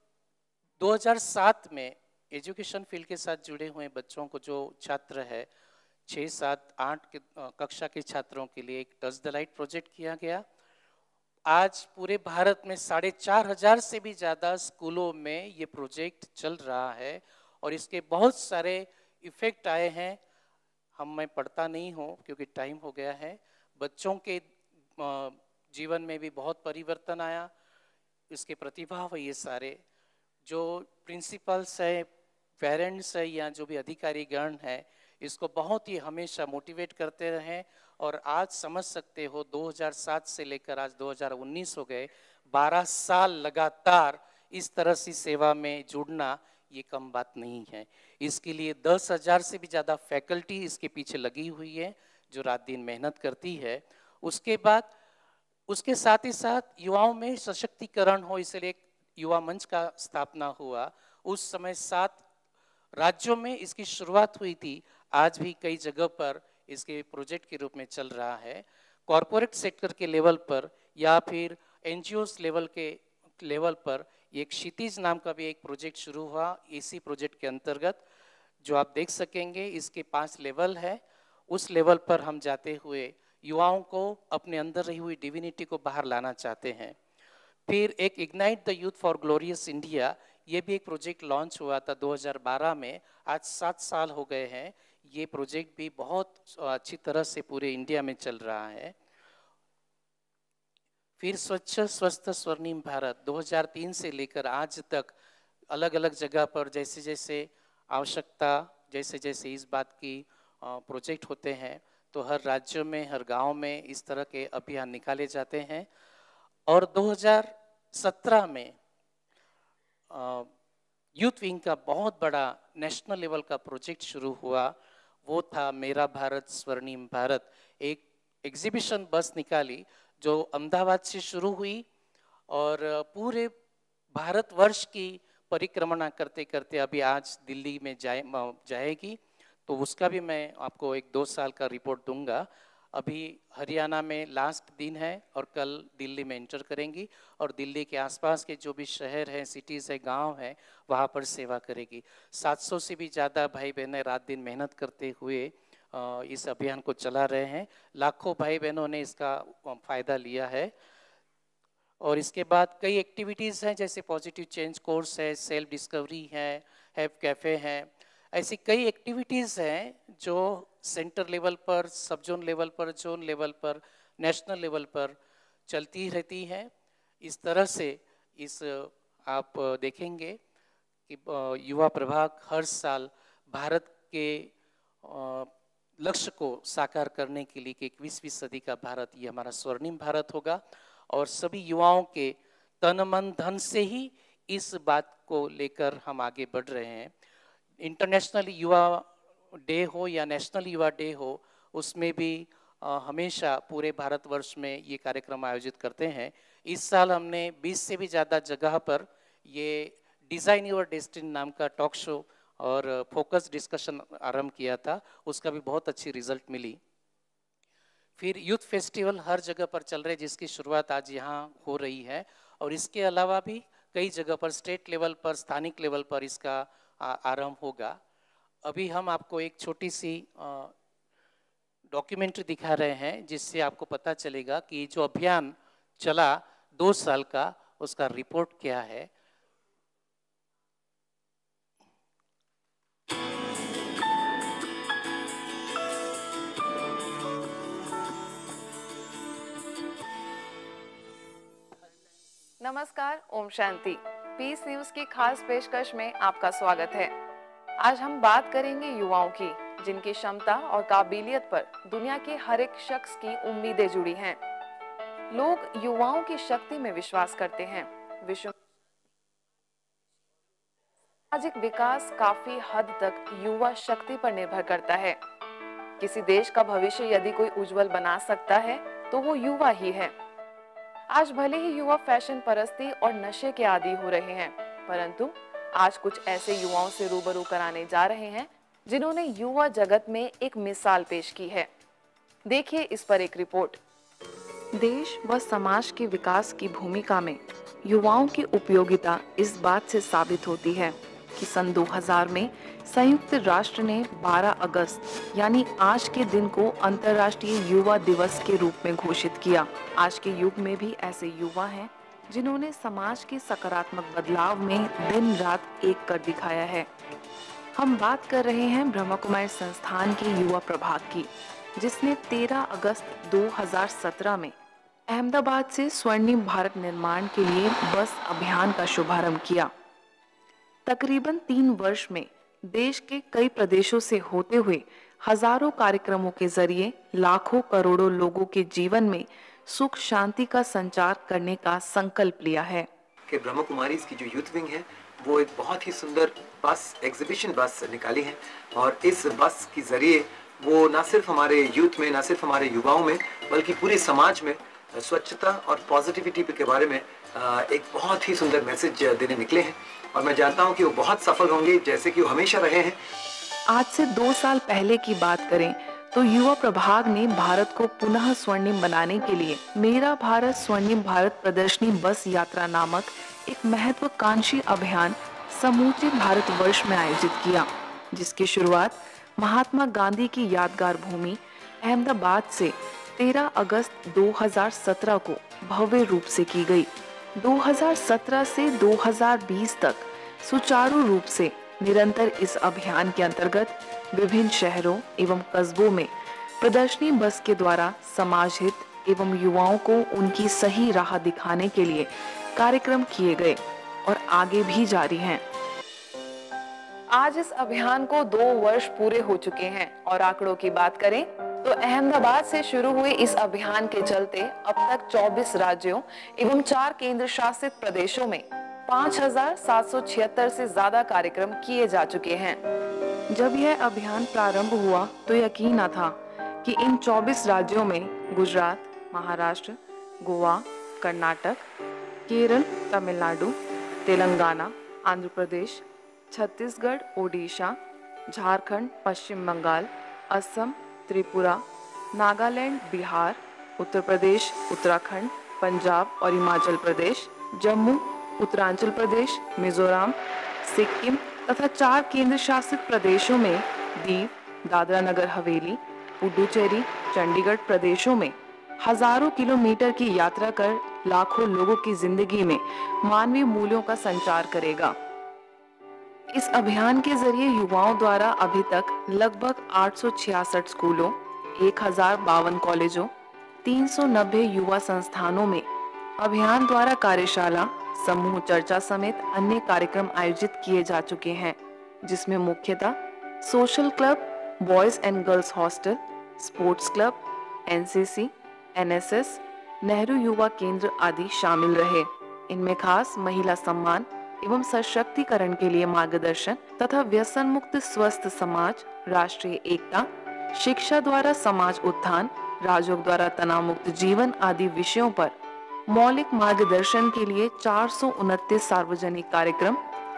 2007 में एजुकेशन फील्ड के साथ जुड़े हुए बच्चों को, जो छात्र है 6, 7, 8 के कक्षा के छात्रों के लिए एक टच द लाइट प्रोजेक्ट किया गया। आज पूरे भारत में 4,500 से भी ज़्यादा स्कूलों में ये प्रोजेक्ट चल रहा है और इसके बहुत सारे इफेक्ट आए हैं। मैं पढ़ता नहीं हूँ क्योंकि टाइम हो गया है। बच्चों के जीवन में भी बहुत परिवर्तन आया, इसके प्रतिभाव है। ये सारे जो प्रिंसिपल्स है, पेरेंट्स है या जो भी अधिकारी गण है, इसको बहुत ही हमेशा मोटिवेट करते रहे। और आज समझ सकते हो 2007 से लेकर आज 2019 हो गए, 12 साल लगातार इस तरह से सेवा में जुड़ना ये कम बात नहीं है। इसके लिए 10,000 से भी ज़्यादा फैकल्टी इसके पीछे लगी हुई है जो रात दिन मेहनत करती है। उसके बाद उसके साथ ही साथ युवाओं में सशक्तिकरण हो, इसलिए एक युवा मंच का स्थापना हुआ। उस समय 7 राज्यों में इसकी शुरुआत हुई थी। आज भी कई जगह पर इसके प्रोजेक्ट के रूप में चल रहा है। कॉरपोरेट सेक्टर के लेवल पर या फिर एनजीओस लेवल पर एक क्षितिज नाम का भी एक प्रोजेक्ट शुरू हुआ। इसी प्रोजेक्ट के अंतर्गत जो आप देख सकेंगे इसके 5 लेवल है। उस लेवल पर हम जाते हुए युवाओं को अपने अंदर रही हुई डिविनिटी को बाहर लाना चाहते हैं। फिर एक ignite the youth for glorious India, ये भी एक प्रोजेक्ट लॉन्च हुआ था 2012 में, आज 7 साल हो गए हैं। ये प्रोजेक्ट भी बहुत अच्छी तरह से पूरे इंडिया में चल रहा है। फिर स्वच्छ स्वस्थ स्वर्णिम भारत 2003 से लेकर आज तक अलग अलग जगह पर जैसे जैसे आवश्यकता, जैसे जैसे इस बात की प्रोजेक्ट होते हैं, तो हर राज्यों में, हर गांव में इस तरह के अभियान निकाले जाते हैं। और 2017 में यूथ विंग का बहुत बड़ा नेशनल लेवल का प्रोजेक्ट शुरू हुआ, वो था मेरा भारत स्वर्णिम भारत। एक एग्जीबिशन बस निकाली जो अहमदाबाद से शुरू हुई और पूरे भारतवर्ष की परिक्रमा करते करते अभी आज दिल्ली में जाएगी। तो उसका भी मैं आपको 1-2 साल का रिपोर्ट दूंगा। अभी हरियाणा में लास्ट दिन है और कल दिल्ली में एंटर करेंगी और दिल्ली के आसपास के जो भी शहर हैं, सिटीज़ है, गांव है, वहाँ पर सेवा करेगी। 700 से भी ज़्यादा भाई बहनें रात दिन मेहनत करते हुए इस अभियान को चला रहे हैं। लाखों भाई बहनों ने इसका फ़ायदा लिया है। और इसके बाद कई एक्टिविटीज़ हैं, जैसे पॉजिटिव चेंज कोर्स है, सेल्फ डिस्कवरी है, हैव कैफ़े है। ऐसी कई एक्टिविटीज़ हैं जो सेंटर लेवल पर, सब जोन लेवल पर, जोन लेवल पर, नेशनल लेवल पर चलती रहती हैं। इस तरह से आप देखेंगे कि युवा प्रभाग हर साल भारत के लक्ष्य को साकार करने के लिए कि 21वीं सदी का भारत ये हमारा स्वर्णिम भारत होगा। और सभी युवाओं के तन मन धन से ही इस बात को लेकर हम आगे बढ़ रहे हैं। इंटरनेशनल युवा डे हो या नेशनल युवा डे हो, उसमें भी हमेशा पूरे भारतवर्ष में ये कार्यक्रम आयोजित करते हैं। इस साल हमने 20 से भी ज़्यादा जगह पर ये डिज़ाइन योर डेस्टिनी नाम का टॉक शो और फोकस डिस्कशन आरंभ किया था, उसका भी बहुत अच्छी रिजल्ट मिली। फिर यूथ फेस्टिवल हर जगह पर चल रहे, जिसकी शुरुआत आज यहाँ हो रही है। और इसके अलावा भी कई जगह पर स्टेट लेवल पर, स्थानिक लेवल पर इसका आरंभ होगा। अभी हम आपको एक छोटी सी डॉक्यूमेंट्री दिखा रहे हैं, जिससे आपको पता चलेगा कि जो अभियान चला 2 साल का, उसका रिपोर्ट क्या है। नमस्कार, ओम शांति। पीस न्यूज की खास पेशकश में आपका स्वागत है। आज हम बात करेंगे युवाओं की, जिनकी क्षमता और काबिलियत पर दुनिया के हर एक शख्स की उम्मीदें जुड़ी हैं। लोग युवाओं की शक्ति में विश्वास करते हैं। विश्व सामाजिक विकास काफी हद तक युवा शक्ति पर निर्भर करता है। किसी देश का भविष्य यदि कोई उज्जवल बना सकता है तो वो युवा ही है। आज भले ही युवा फैशन परस्ती और नशे के आदी हो रहे हैं, परंतु आज कुछ ऐसे युवाओं से रूबरू कराने जा रहे हैं जिन्होंने युवा जगत में एक मिसाल पेश की है। देखिए इस पर एक रिपोर्ट। देश व समाज के विकास की भूमिका में युवाओं की उपयोगिता इस बात से साबित होती है कि सन 2000 में संयुक्त राष्ट्र ने 12 अगस्त यानी आज के दिन को अंतर्राष्ट्रीय युवा दिवस के रूप में घोषित किया। आज के युग में भी ऐसे युवा हैं जिन्होंने समाज के सकारात्मक बदलाव में दिन रात एक कर दिखाया है। हम बात कर रहे हैं ब्रह्मा कुमारी संस्थान के युवा प्रभाग की, जिसने 13 अगस्त 2017 में अहमदाबाद से स्वर्णिम भारत निर्माण के लिए बस अभियान का शुभारंभ किया। तकरीबन 3 वर्ष में देश के कई प्रदेशों से होते हुए हजारों कार्यक्रमों के जरिए लाखों करोड़ों लोगों के जीवन में सुख शांति का संचार करने का संकल्प लिया है। कि ब्रह्मा कुमारीज की जो यूथ विंग है वो एक बहुत ही सुंदर बस, एग्जीबिशन बस निकाली है और इस बस के जरिए वो न सिर्फ हमारे यूथ में, न सिर्फ हमारे युवाओं में, बल्कि पूरे समाज में स्वच्छता और पॉजिटिविटी के बारे में एक बहुत ही सुंदर मैसेज देने निकले हैं और मैं जानता हूं कि वो बहुत सफल होंगे, जैसे कि वो हमेशा रहे हैं। आज से 2 साल पहले की बात करें तो युवा प्रभाग ने भारत को पुनः स्वर्णिम बनाने के लिए मेरा भारत स्वर्णिम भारत प्रदर्शनी बस यात्रा नामक एक महत्वाकांक्षी अभियान समूचे भारतवर्ष में आयोजित किया, जिसकी शुरुआत महात्मा गांधी की यादगार भूमि अहमदाबाद से 13 अगस्त 2017 को भव्य रूप से की गई। 2017 से 2020 तक सुचारू रूप से निरंतर इस अभियान के अंतर्गत विभिन्न शहरों एवं कस्बों में प्रदर्शनी बस के द्वारा समाज हित एवं युवाओं को उनकी सही राह दिखाने के लिए कार्यक्रम किए गए और आगे भी जारी हैं। आज इस अभियान को 2 वर्ष पूरे हो चुके हैं और आंकड़ों की बात करें तो अहमदाबाद से शुरू हुए इस अभियान के चलते अब तक 24 राज्यों एवं 4 केंद्र शासित प्रदेशों में 5,776 से ज्यादा कार्यक्रम किए जा चुके हैं। जब यह अभियान प्रारंभ हुआ तो यकीन न था कि इन 24 राज्यों में गुजरात, महाराष्ट्र, गोवा, कर्नाटक, केरल, तमिलनाडु, तेलंगाना, आंध्र प्रदेश, छत्तीसगढ़, ओडिशा, झारखंड, पश्चिम बंगाल, असम, त्रिपुरा, नागालैंड, बिहार, उत्तर प्रदेश, उत्तराखंड, पंजाब और हिमाचल प्रदेश, जम्मू, उत्तरांचल प्रदेश, मिजोरम, सिक्किम तथा 4 केंद्र शासित प्रदेशों में दीव, दादरा नगर हवेली, पुडुचेरी, चंडीगढ़ प्रदेशों में हजारों किलोमीटर की यात्रा कर लाखों लोगों की जिंदगी में मानवीय मूल्यों का संचार करेगा। इस अभियान के जरिए युवाओं द्वारा अभी तक लगभग 866 स्कूलों, 1052 कॉलेजों, 390 युवा संस्थानों में अभियान द्वारा कार्यशाला, समूह चर्चा समेत अन्य कार्यक्रम आयोजित किए जा चुके हैं, जिसमें मुख्यतः social club, boys and girls hostel, sports club, NCC, NSS, Nehru Yuva Kendra आदि शामिल रहे। इनमें खास महिला सम्मान एवं सशक्तिकरण के लिए मार्गदर्शन तथा व्यसन मुक्त स्वस्थ समाज, राष्ट्रीय एकता, शिक्षा द्वारा समाज उत्थान, राजयोग द्वारा तनाव मुक्त जीवन आदि विषयों पर मौलिक मार्गदर्शन के लिए 429 सार्वजनिक कार्यक्रम,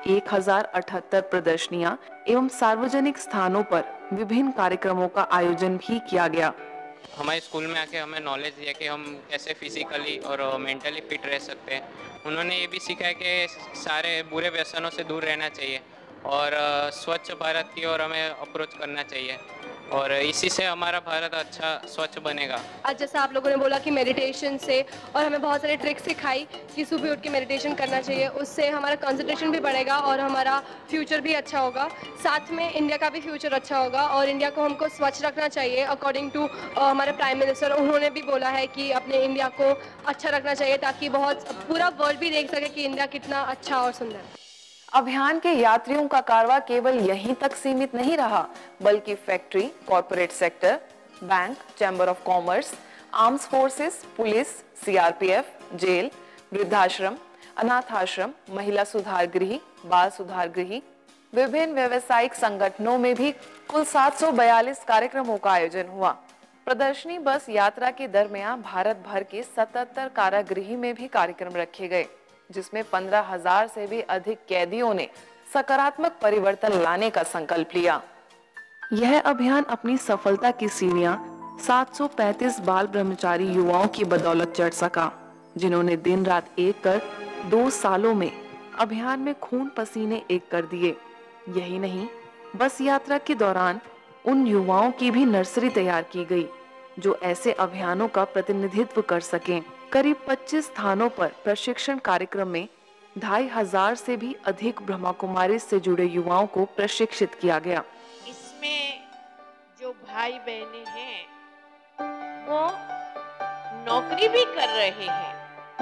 1078 प्रदर्शनियां एवं सार्वजनिक स्थानों पर विभिन्न कार्यक्रमों का आयोजन भी किया गया। हमारे स्कूल में आके हमें नॉलेज दिया कि हम कैसे फिजिकली और मेंटली फिट रह सकते हैं। उन्होंने ये भी सिखाया कि सारे बुरे व्यसनों से दूर रहना चाहिए और स्वच्छ भारत की ओर हमें अप्रोच करना चाहिए और इसी से हमारा भारत अच्छा स्वच्छ बनेगा। आज जैसा आप लोगों ने बोला कि मेडिटेशन से, और हमें बहुत सारे ट्रिक्स सिखाई कि सुबह उठ के मेडिटेशन करना चाहिए, उससे हमारा कंसंट्रेशन भी बढ़ेगा और हमारा फ्यूचर भी अच्छा होगा। साथ में इंडिया का भी फ्यूचर अच्छा होगा और इंडिया को हमको स्वच्छ रखना चाहिए। अकॉर्डिंग टू हमारे प्राइम मिनिस्टर, उन्होंने भी बोला है कि अपने इंडिया को अच्छा रखना चाहिए ताकि बहुत पूरा वर्ल्ड भी देख सके कि इंडिया कितना अच्छा और सुंदर है। अभियान के यात्रियों का कारवां केवल यहीं तक सीमित नहीं रहा, बल्कि factory, corporate sector, bank, chamber of commerce, arms forces, police, CRPF, jail, वृद्धाश्रम, अनाथाश्रम, महिला सुधार गृह, बाल सुधार गृह, विभिन्न व्यावसायिक संगठनों में भी कुल 742 कार्यक्रमों का आयोजन हुआ। प्रदर्शनी बस यात्रा के दरमियान भारत भर के 77 कारागृह में भी कार्यक्रम रखे गए, जिसमें 15,000 से भी अधिक कैदियों ने सकारात्मक परिवर्तन लाने का संकल्प लिया। यह अभियान अपनी सफलता की सीढ़ियां 735 बाल ब्रह्मचारी युवाओं की बदौलत चढ़ सका, जिन्होंने दिन रात एक कर 2 सालों में अभियान में खून पसीने एक कर दिए। यही नहीं, बस यात्रा के दौरान उन युवाओं की भी नर्सरी तैयार की गई जो ऐसे अभियानों का प्रतिनिधित्व कर सकें। करीब 25 स्थानों पर प्रशिक्षण कार्यक्रम में 2,500 से भी अधिक ब्रह्मा कुमारी से जुड़े युवाओं को प्रशिक्षित किया गया। इसमें जो भाई बहनें हैं वो नौकरी भी कर रहे हैं,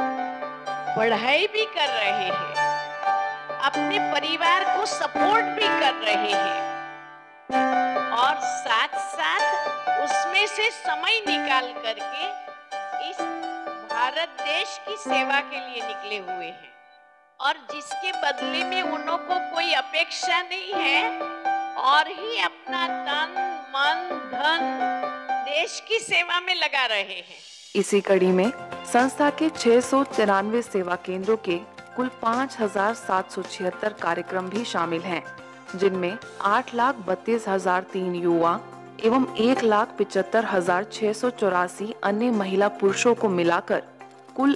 पढ़ाई भी कर रहे हैं, अपने परिवार को सपोर्ट भी कर रहे हैं और साथ साथ उसमें से समय निकाल करके इस भारत देश की सेवा के लिए निकले हुए हैं और जिसके बदले में उन्हों को कोई अपेक्षा नहीं है और ही अपना तन मन धन देश की सेवा में लगा रहे हैं। इसी कड़ी में संस्था के 693 सेवा केंद्रों के कुल 5,776 कार्यक्रम भी शामिल हैं, जिनमें 8,32,003 युवा एवं 1,75,684 अन्य महिला पुरुषों को मिलाकर कुल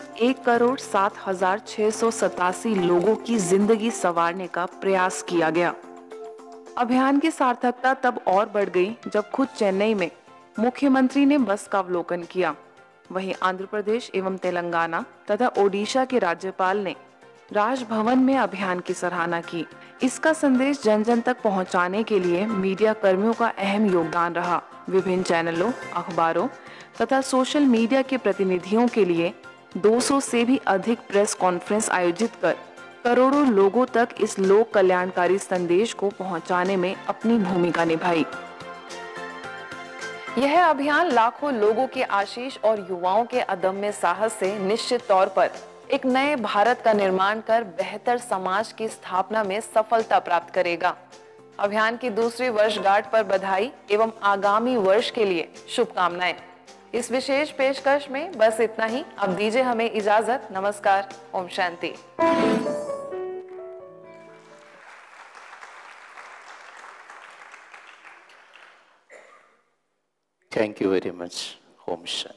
1,07,687 लोगों की जिंदगी संवारने का प्रयास किया गया। अभियान की सार्थकता तब और बढ़ गई जब खुद चेन्नई में मुख्यमंत्री ने बस का अवलोकन किया। वहीं आंध्र प्रदेश एवं तेलंगाना तथा ओडिशा के राज्यपाल ने राजभवन में अभियान की सराहना की। इसका संदेश जन जन तक पहुंचाने के लिए मीडिया कर्मियों का अहम योगदान रहा। विभिन्न चैनलों, अखबारों तथा सोशल मीडिया के प्रतिनिधियों के लिए 200 से भी अधिक प्रेस कॉन्फ्रेंस आयोजित कर करोड़ों लोगों तक इस लोक कल्याणकारी संदेश को पहुंचाने में अपनी भूमिका निभाई। यह अभियान लाखों लोगों के आशीष और युवाओं के अदम्य साहस से निश्चित तौर पर एक नए भारत का निर्माण कर बेहतर समाज की स्थापना में सफलता प्राप्त करेगा। अभियान की दूसरी वर्षगांठ पर बधाई एवं आगामी वर्ष के लिए शुभकामनाएं। इस विशेष पेशकश में बस इतना ही। अब दीजिए हमें इजाजत। नमस्कार। ओम शांति। Thank you very much. ओम शांति।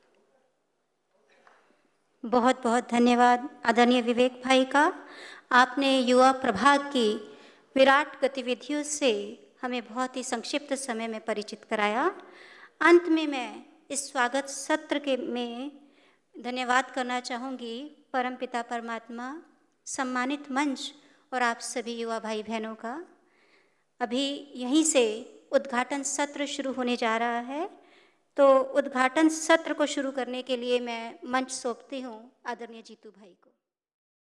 बहुत बहुत धन्यवाद आदरणीय विवेक भाई का। आपने युवा प्रभाग की विराट गतिविधियों से हमें बहुत ही संक्षिप्त समय में परिचित कराया। अंत में मैं इस स्वागत सत्र के में धन्यवाद करना चाहूँगी परमपिता परमात्मा, सम्मानित मंच और आप सभी युवा भाई बहनों का। अभी यहीं से उद्घाटन सत्र शुरू होने जा रहा है, तो उद्घाटन सत्र को शुरू करने के लिए मैं मंच सौंपती हूँ आदरणीय जीतू भाई को।